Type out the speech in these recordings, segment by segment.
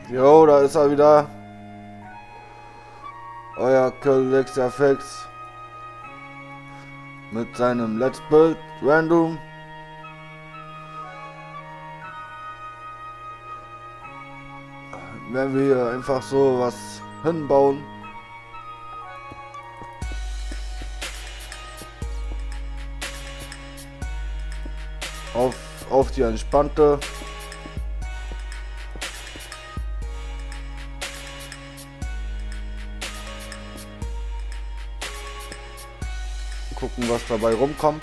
Jo, da ist er wieder. Euer Kollex mit seinem Let's Build Random. Wenn wir hier einfach so was hinbauen. Auf die entspannte. Gucken, was dabei rumkommt.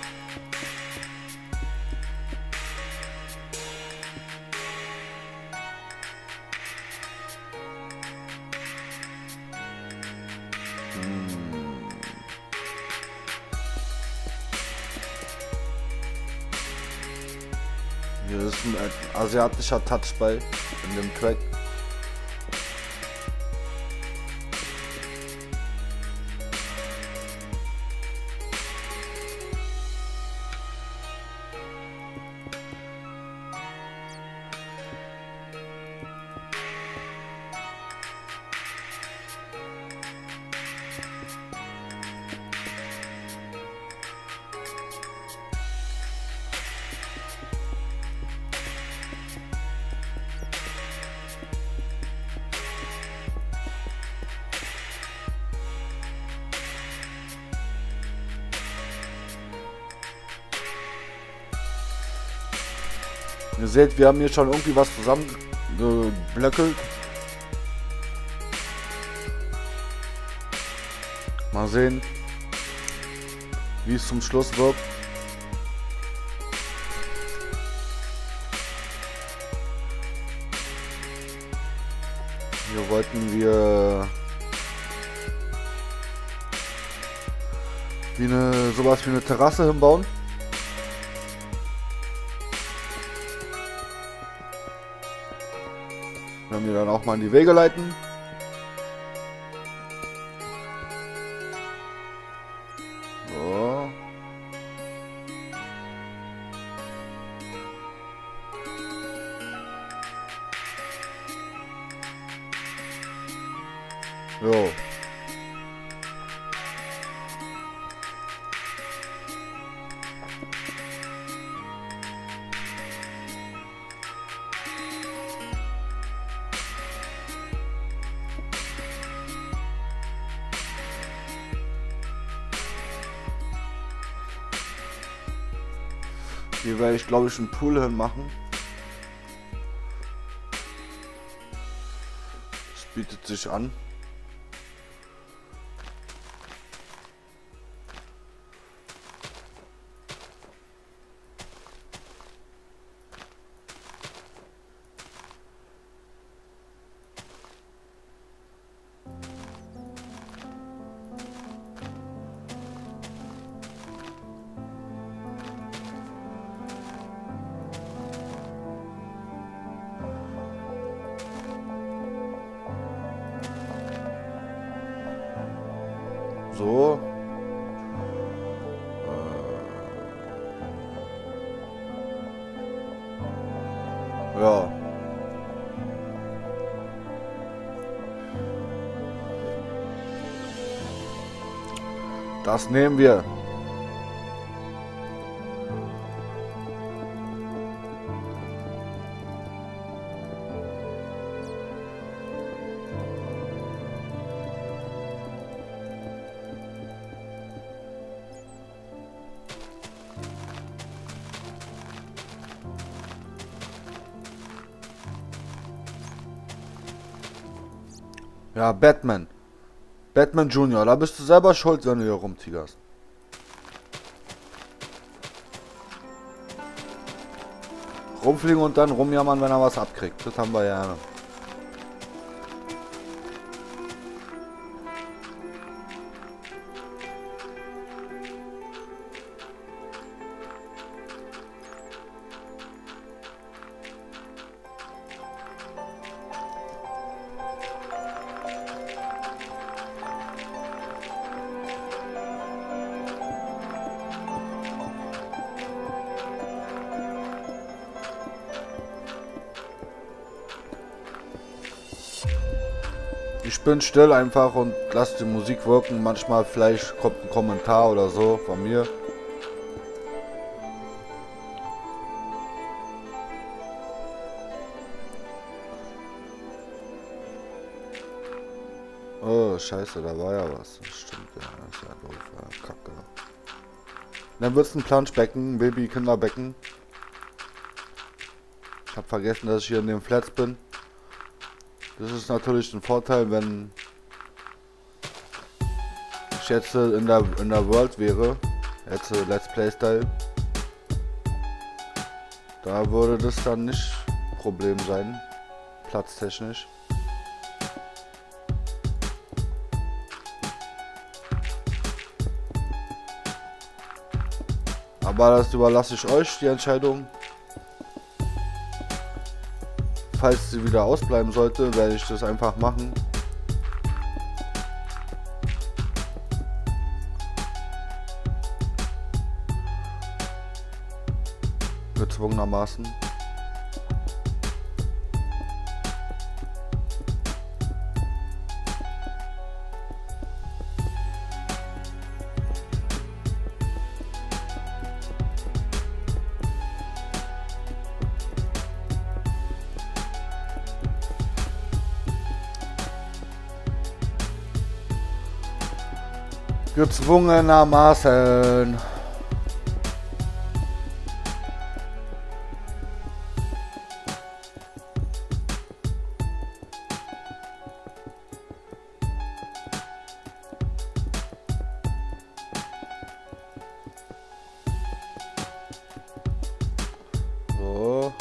Hier ist ein asiatischer Touch bei in dem Track. Ihr seht, wir haben hier schon irgendwie was zusammengeblöckelt. Mal sehen, wie es zum Schluss wird. Hier wollten wir sowas wie eine Terrasse hinbauen. Werden wir dann auch mal in die Wege leiten. So. Jo. Hier werde ich, glaube ich, einen Pool hinmachen. Das bietet sich an. So. Ja. Das nehmen wir. Ja, Batman. Batman Junior, da bist du selber schuld, wenn du hier rumtigerst. Rumfliegen und dann rumjammern, wenn er was abkriegt. Das haben wir ja. Ich bin still einfach und lasse die Musik wirken. Manchmal vielleicht kommt ein Kommentar oder so von mir. Oh, scheiße, da war ja was. Stimmt, ja, das ist ja doof, ja, kacke. Dann wird's ein Planschbecken, ein Baby-Kinderbecken. Ich habe vergessen, dass ich hier in den Flats bin. Das ist natürlich ein Vorteil, wenn ich jetzt in der World wäre. Jetzt Let's Play Style. Da würde das dann nicht Problem sein. Platztechnisch. Aber das überlasse ich euch, die Entscheidung. Falls sie wieder ausbleiben sollte, werde ich das einfach machen. Gezwungenermaßen. Gezwungenermaßen. So.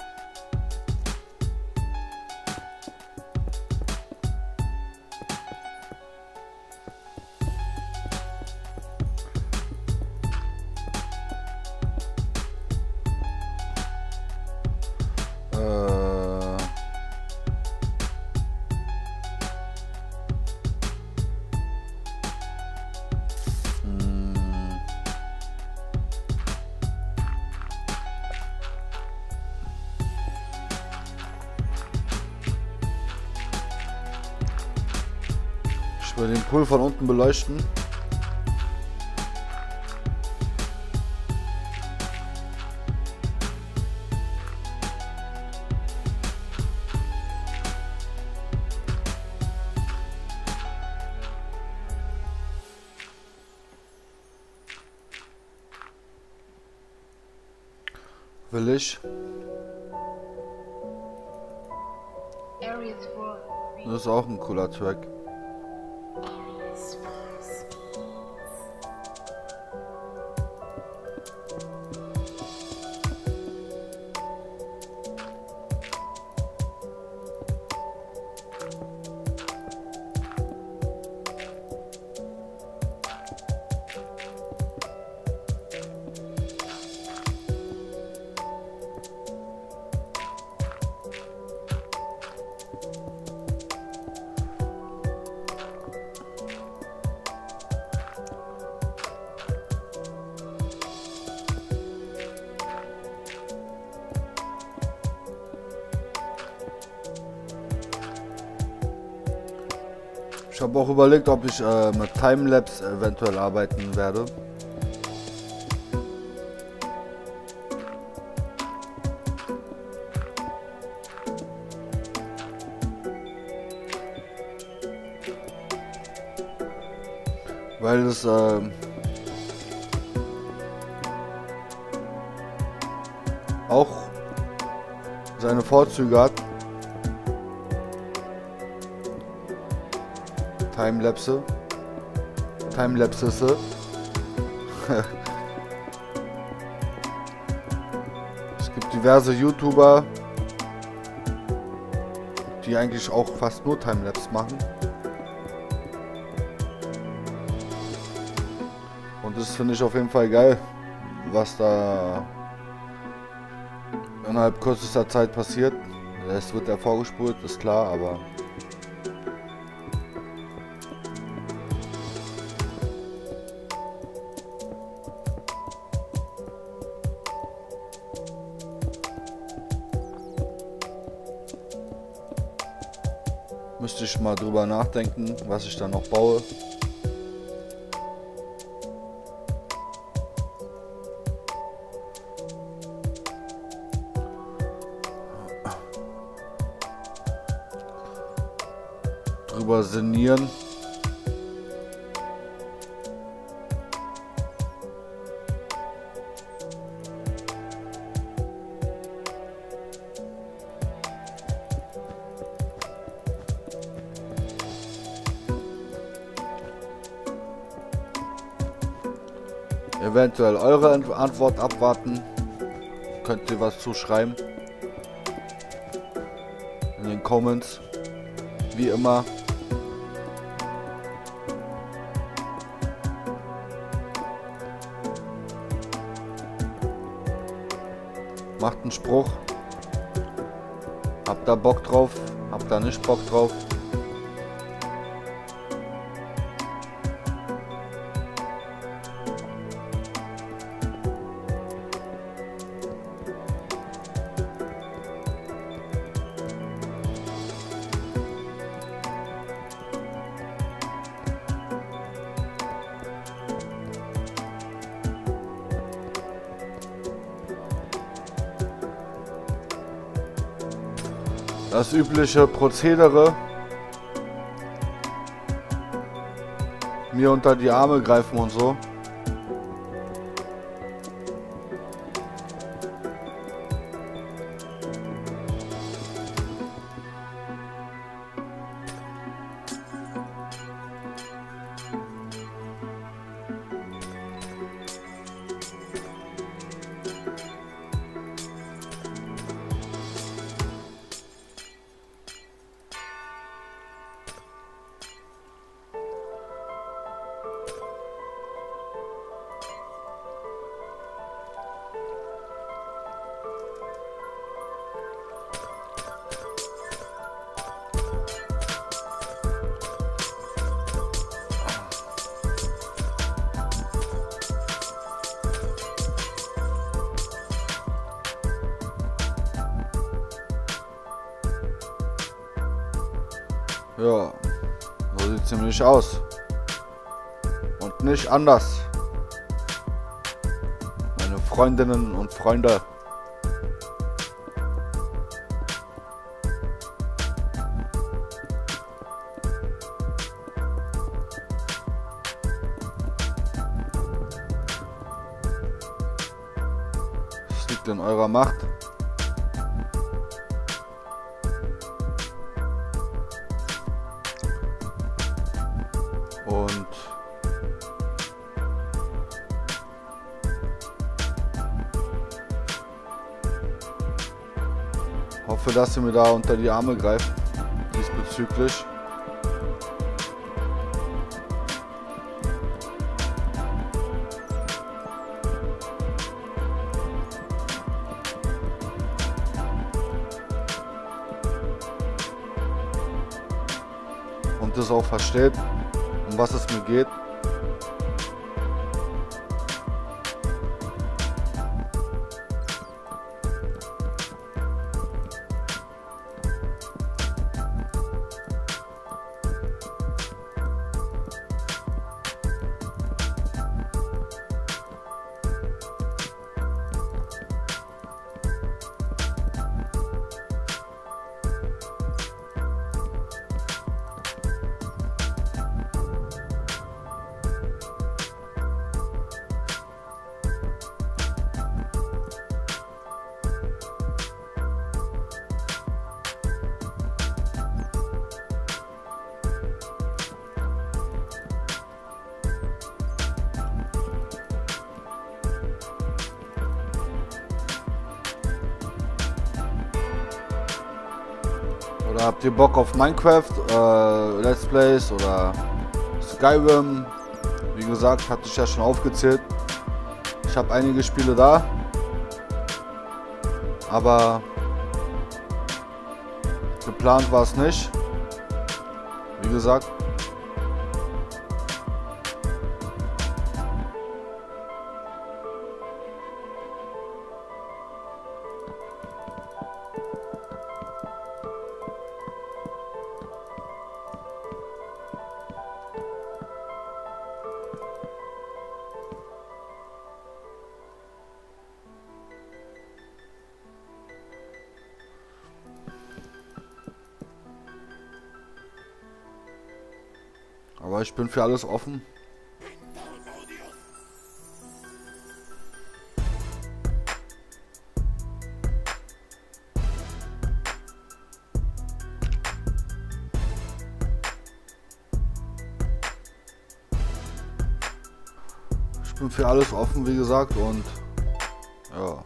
Ich will den Pool von unten beleuchten. Will ich. Das ist auch ein cooler Track. Ich habe auch überlegt, ob ich mit Timelapse eventuell arbeiten werde. Weil es auch seine Vorzüge hat. Timelapses. Es gibt diverse YouTuber, die eigentlich auch fast nur Timelapse machen. Und das finde ich auf jeden Fall geil, was da innerhalb kürzester Zeit passiert. Es wird ja vorgespult, ist klar, aber Müsste ich mal drüber nachdenken, was ich da noch baue. Drüber sinnieren. Eventuell eure Antwort abwarten. Könnt ihr was zuschreiben. In den Comments. Wie immer. Macht einen Spruch. Habt da Bock drauf? Habt da nicht Bock drauf? Das übliche Prozedere. Mir unter die Arme greifen und so. Ja, so sieht es nämlich aus. Und nicht anders. Meine Freundinnen und Freunde. Es liegt in eurer Macht. Und hoffe, dass ihr mir da unter die Arme greift diesbezüglich. Und das auch versteht, um was es mir geht. Oder habt ihr Bock auf Minecraft, Let's Plays oder Skyrim? Wie gesagt, hatte ich ja schon aufgezählt. Ich habe einige Spiele da. Aber geplant war es nicht. Wie gesagt. Aber ich bin für alles offen. Ich bin für alles offen, wie gesagt, und ja.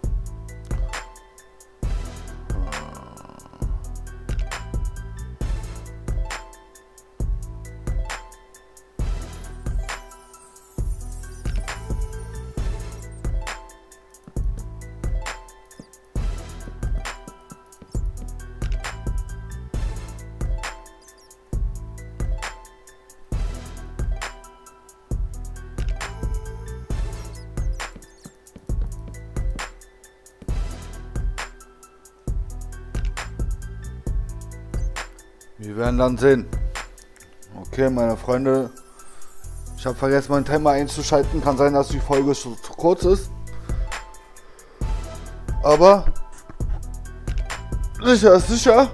Wir werden dann sehen. Okay, meine Freunde. Ich habe vergessen, meinen Timer einzuschalten. Kann sein, dass die Folge zu kurz ist. Aber sicher ist sicher.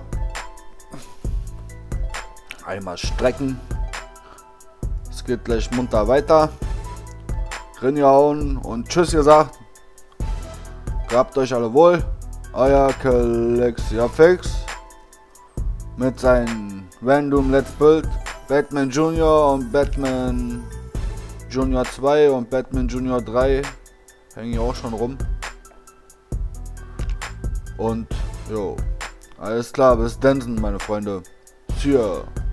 Einmal strecken. Es geht gleich munter weiter. Rinjauen und tschüss gesagt. Gehabt euch alle wohl. Euer Kalexiafix. Mit seinen Random Let's Build Batman Junior und Batman Junior 2 und Batman Junior 3 hängen hier auch schon rum. Und jo, alles klar, bis dann, meine Freunde. Tschüss.